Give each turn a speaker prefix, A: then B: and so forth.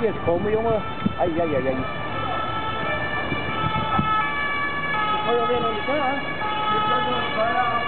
A: jetzt kommen, Junge. Eieiei.
B: Die Feuerwehr noch nicht da? Wir können uns Feierabend.